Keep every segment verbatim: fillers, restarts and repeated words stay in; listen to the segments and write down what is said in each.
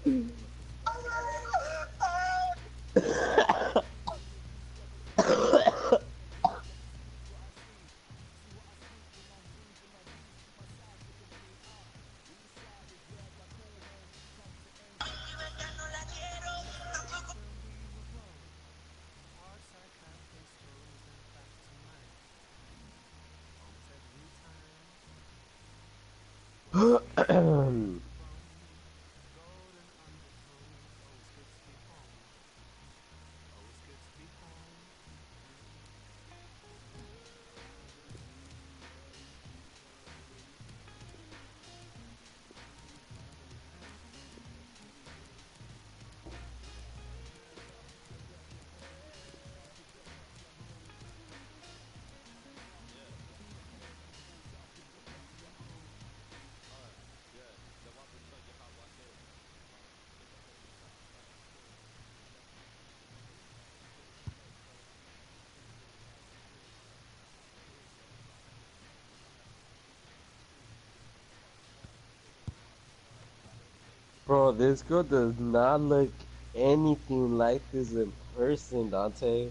Bro, this girl does not look anything like this in person, Dante.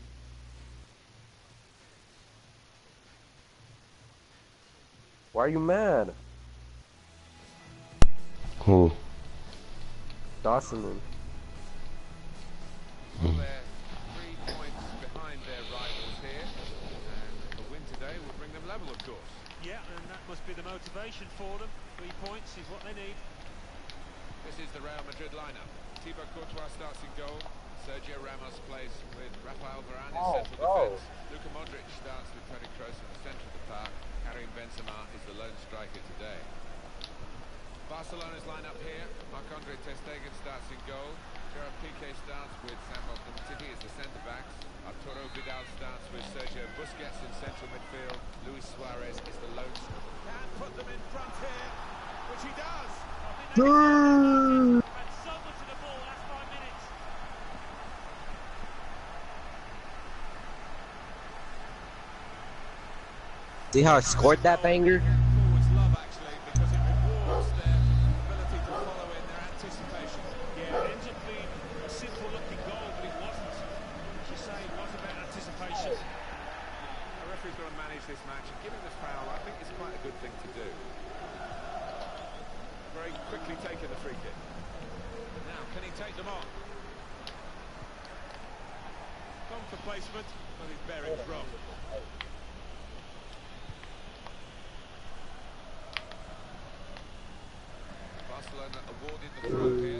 Why are you mad? Who? Dawson. Well, they're three points behind their rivals here, and a win today would bring them level, of course. Yeah, and that must be the motivation for them. Three points is what they need. This is the Real Madrid lineup. Thibaut Courtois starts in goal. Sergio Ramos plays with Rafael Varane in Oh, central bro. defence. Luka Modric starts with Toni Kroos in the centre of the park. Karim Benzema is the lone striker today. Barcelona's lineup here. Marc-Andre Ter Stegen starts in goal. Gerard Piqué starts with Samuel Umtiti as the centre-backs. Arturo Vidal starts with Sergio Busquets in central midfield. Luis Suarez is the lone striker. Can put them in front here, which he does. I think they can had so much of the ball last five minutes. See how I scored that banger? Forwards love actually because it rewards their ability to follow in their anticipation. Yeah, it ends up being a simple looking goal, but it wasn't. As you say, it was about anticipation. The referee's got to manage this match, and giving this foul, I think, is quite a good thing to do. Very quickly taking the free kick. Now, can he take them on? Gone for placement, but his bearing's wrong. Barcelona awarded the throw here.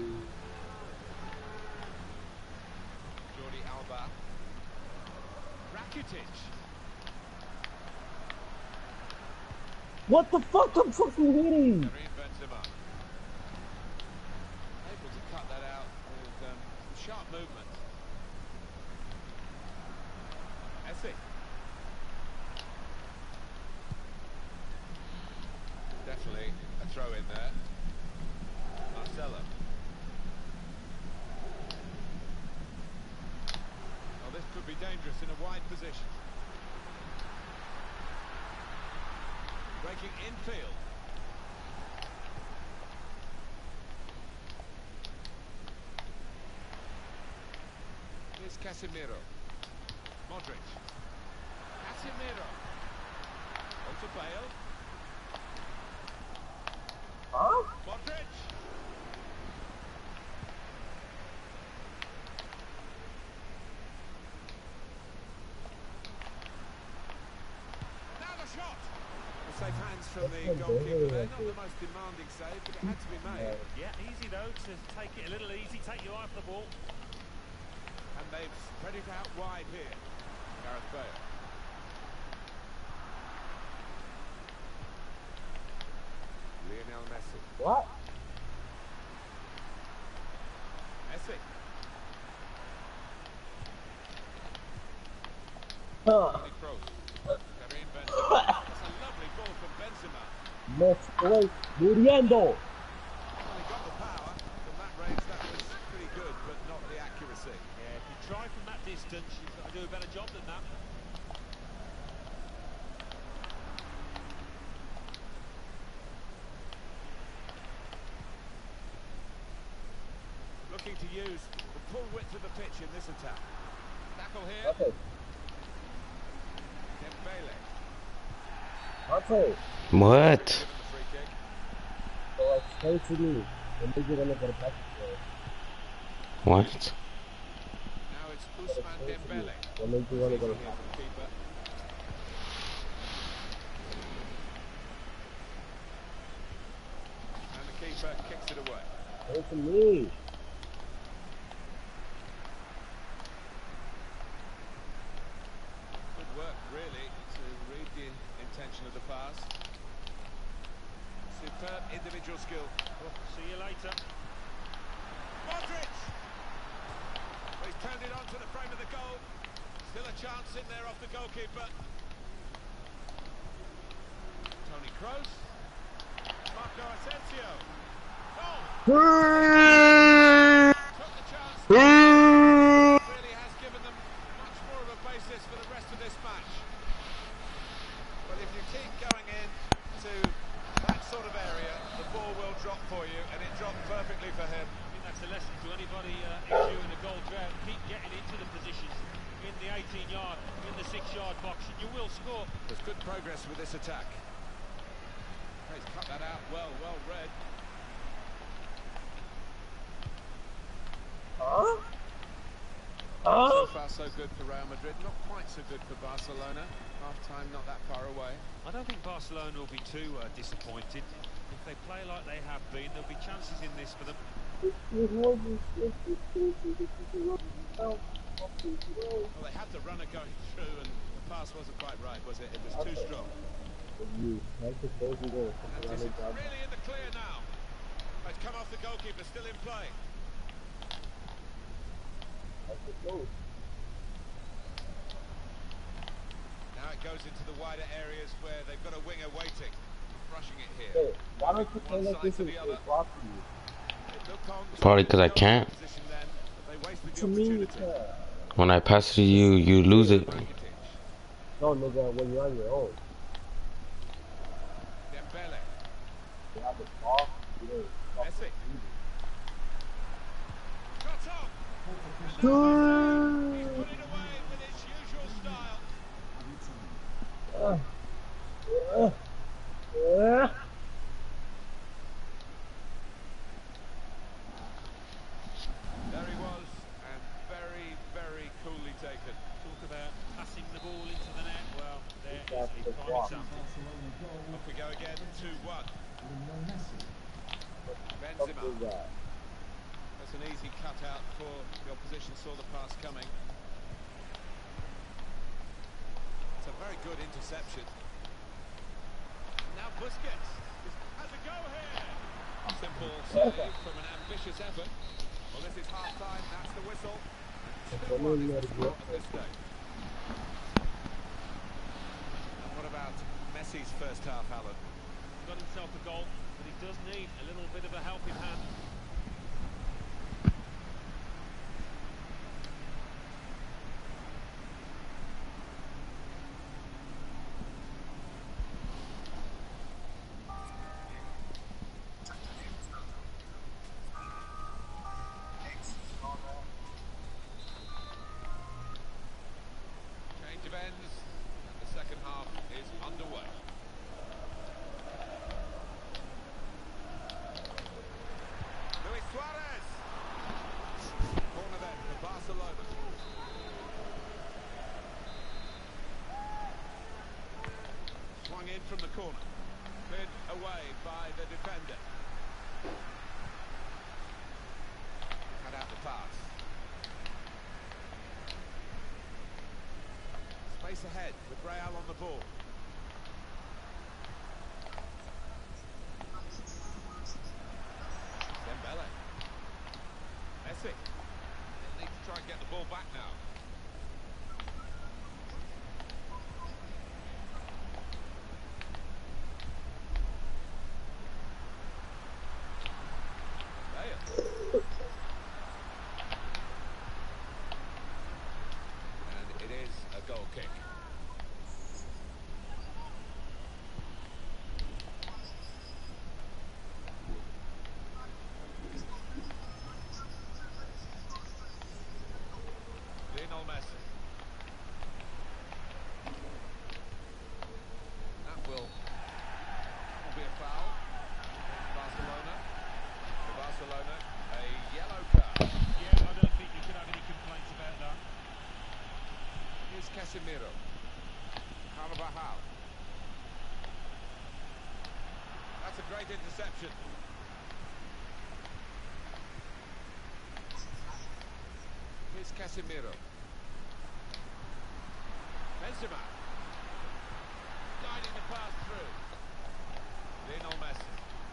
Jordi Alba. Rakitic. What the fuck? I'm fucking hitting. Karim Benzema. Able to cut that out with um, some sharp movement. Essie. Definitely a throw in there. Marcelo. Well, this could be dangerous in a wide position. Breaking infield. Here's Casemiro. Modric. Casemiro. On to Bale. Huh? Modric. Now the shot. Safe hands from the goalkeeper there. Not the most demanding save, but it had to be made. Yeah, easy though to take it a little easy, take your eye off the ball. And they've spread it out wide here. Gareth Bale. Lionel Messi. What? Messi. Huh. Toni Kroos. Karim Benzema. That's a lovely ball from Benzema. Me estoy muriendo. Well, he got the power. From that range, that was pretty good, but not the accuracy. Yeah, if you try from that distance, you've got to do a better job than that. looking to use the full width of the pitch in this attack. Tackle here. Okay. Dembele. Okay. What? Given the free kick. So explain to me. When did you gonna get a back to What? Now it's Ousmane Dembele. When did you wanna Easy get a here back? for the keeper. And the keeper kicks it away. Explain to me. Good work, really, to read the intention of the pass. Superb individual skill. Oh, see you later. Modric! He's turned it onto the frame of the goal. Still a chance in there off the goalkeeper. Toni Kroos. Marco Asensio. Goal! Took the chance. Really has given them much more of a basis for the rest of this match. But if you keep going in to that sort of area, the ball will drop for you, and it dropped perfectly for him. I think that's a lesson to anybody uh, issuing a goal drought. Keep getting into the positions in the eighteen yard, in the six yard box, and you will score. There's good progress with this attack. He's cut that out well, well read. Huh? So Huh? far so good for Real Madrid, not quite so good for Barcelona. Half time not that far away. I don't think Barcelona will be too uh, disappointed. If they play like they have been, there'll be chances in this for them. Well, they had the runner going through and the pass wasn't quite right, was it? It was too strong. You like the close you go. And it's really in the clear now. It's come off the goalkeeper, still in play. Now it goes into the wider areas where they've got a winger waiting. Rushing it here. Hey, why don't you play One like side this to in the other. the block for you? It looked on to Probably 'cause I the can't. position then, but they wasted What the you mean you opportunity. can't? When I pass it to you, you lose it. Rakitic. No, nigga, when you're on your own. Dembele. You have the ball, you don't fuck Messi. with Shot on. it. He's put it away with his usual style. Uh, uh, uh. There he was, and very, very coolly taken. Talk about passing the ball into the net. Well, there That's is the a prime block. example. Off we go again, two one. Fuck Benzema. is that? That's an easy cutout for the opposition, saw the pass coming. It's a very good interception. Now Busquets has a go here. Simple save from an ambitious effort. Well, this is half time, that's the whistle. two one is the score at this stage. And what about Messi's first half, Alan? Got himself a goal, but he does need a little bit of a helping hand. Change of ends, and the second half is underway. Luis Suarez! Corner then for Barcelona. Swung in from the corner. Cleared away by the defender. Cut out the pass. Space ahead with Real on the ball. Dembele. Messi. They need to try and get the ball back now. Bale. And it is a goal kick. Great interception. Here's Casemiro. Benzema. Guiding the pass through. Lionel Messi.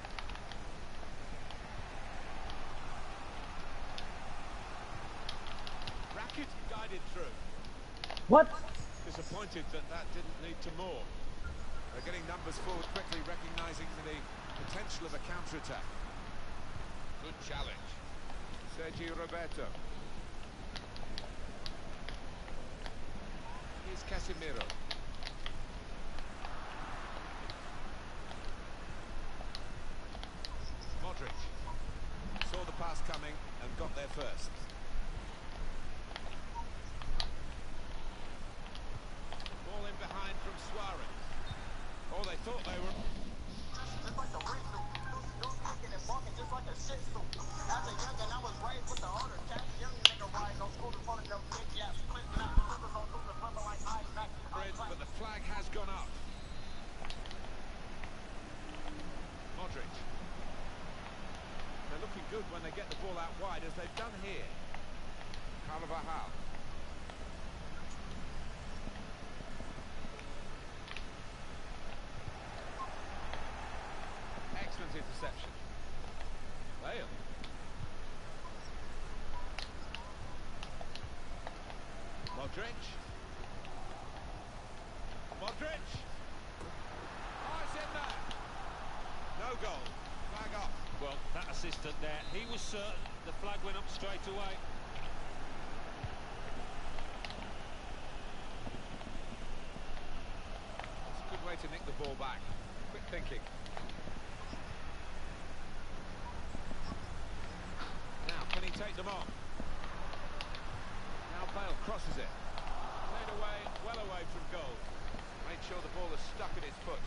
Rakitic guided through. What? Disappointed that that didn't lead to more. They're getting numbers forward quickly, recognising the potential of a counter-attack. Good challenge. Sergio Roberto. Here's Casemiro. Modric. Saw the pass coming and got there first. Ball in behind from Suarez. Oh, they thought they were... Just like the reason, new kicking and walking just like a shit suit. As a youngin', I was raised with the order. Catch young nigga ride no school in front of them big ass splitting out the rivers on through the brother like ice back. But the flag has gone up. Modric. They're looking good when they get the ball out wide, as they've done here. Carvajal. Excellent interception. Bale. Modric. Modric. Oh, it's in there. No goal. Flag off. Well, that assistant there, he was certain the flag went up straight away. It's a good way to nick the ball back. Quick thinking. Now, can he take them on? Now Bale crosses it. Played away, well away from goal. Made sure the ball is stuck at his foot.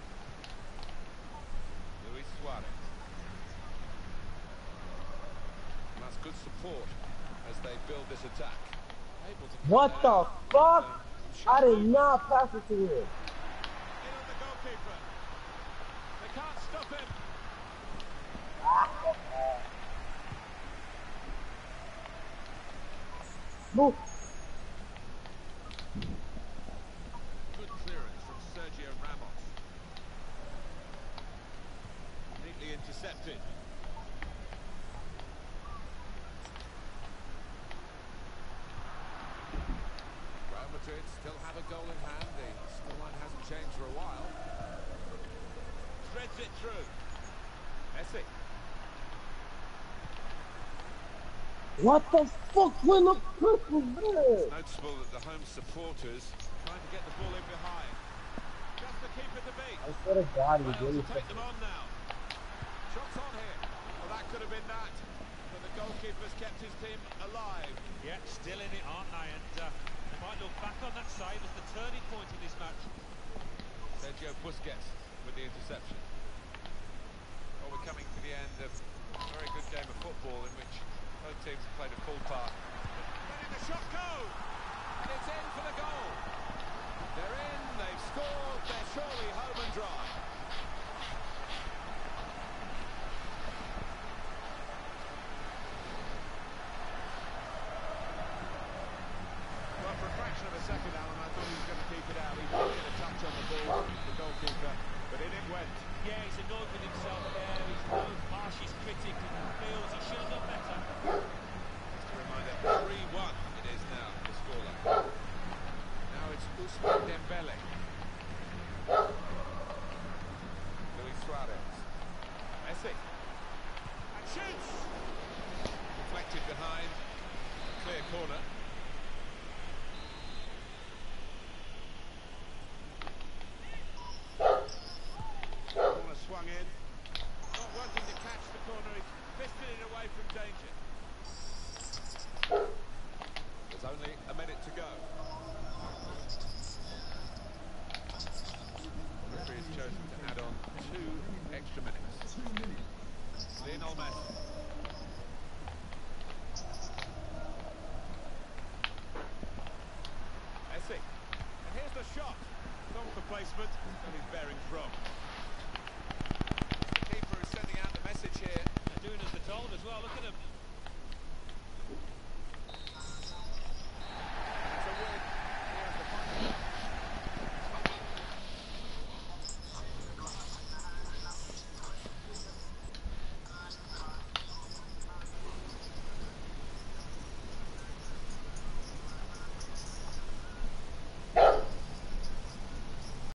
Luis Suarez. And that's good support as they build this attack. Able to What the fuck? I did not pass it to him. in on the goalkeeper. They can't stop him. Move. Good clearance from Sergio Ramos. Neatly intercepted. Real Madrid still have a goal in hand. The scoreline hasn't changed for a while. Threads it through. Messi. What the fuck went up purple there? Noticeable that the home supporters trying to get the ball in behind. Just to keep it to beat. I swear to God, he Wales really will take them on now. Shots on here. Well, that could have been that. But the goalkeeper's kept his team alive. Yeah, still in it, aren't they? And uh, they might look back on that save as the turning point in this match. Sergio Busquets with the interception. Well, we're coming to the end of a very good game of football in which both teams have played a full part. Letting the shot go! And it's in for the goal! They're in, they've scored, they're surely home and dry. Well, for a fraction of a second, Alan, I thought he was going to keep it out. He did get a touch on the ball, the goalkeeper, but in it went. Yeah, he's annoyed with himself there. He's no harshest critic and feels he should have done better. Just a reminder, three one it is now, the scoreline. Now it's Ousmane Dembele. Luis Suarez. Messi. And shoots! Deflected behind. Clear corner. Corner swung in. Not wanting to catch the corner, he's fisted it away from danger. There's only a minute to go. The referee has chosen to add on two extra minutes. Lionel Messi. Messi. And here's the shot. Gone for placement, and his bearings wrong.